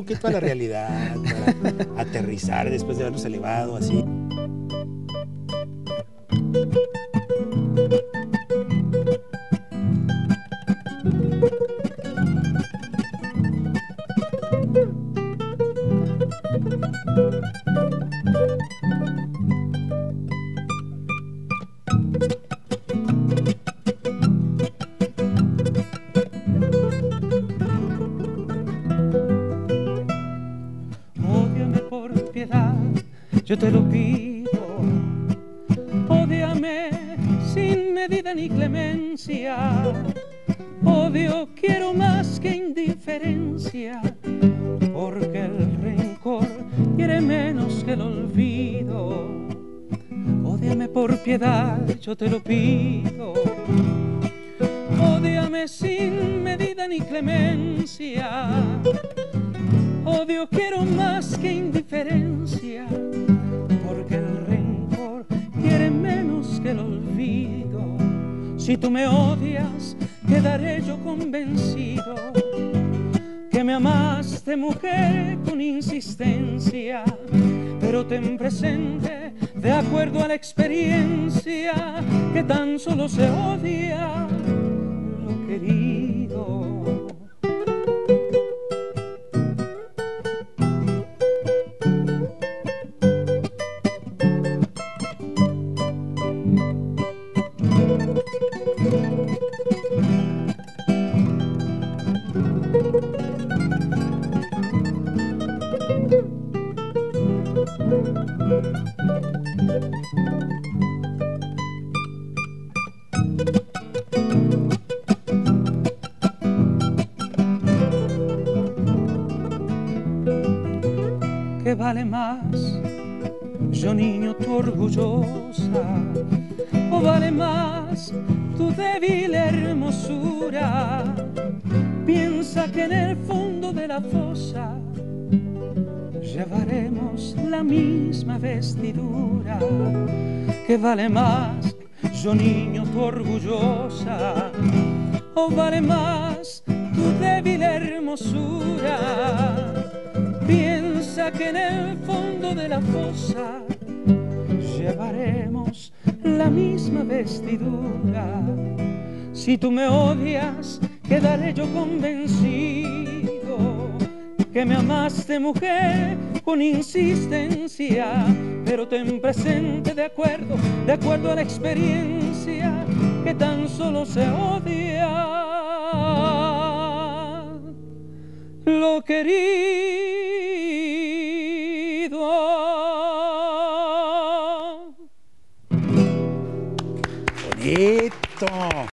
poquito a la realidad, para aterrizar después de habernos elevado así. Ódiame por piedad, yo te lo pido. Ódiame sin medida ni clemencia. Odio quiero más que indiferencia, porque el rencor quiere menos que el olvido. Ódiame por piedad, yo te lo pido. Ódiame sin medida ni clemencia. Odio quiero más que indiferencia, porque el rencor quiere menos que el olvido. Si tú me odias, quedaré yo convencido que me amaste, mujer, con insistencia, pero ten presente, de acuerdo a la experiencia, que tan solo se odia lo querido. ¿Qué vale más, yo niño, tu orgullosa? ¿O vale más tu débil hermosura? Piensa que en el fondo de la fosa llevaremos la misma vestidura. ¿Qué vale más, yo niño, tu orgullosa? ¿O vale más tu débil hermosura? Piensa que en el fondo de la fosa llevaremos la misma vestidura. Si tú me odias, quedaré yo convencido que me amaste, mujer, con insistencia, pero ten presente, de acuerdo a la experiencia, que tan solo se odia lo querido. Bonito.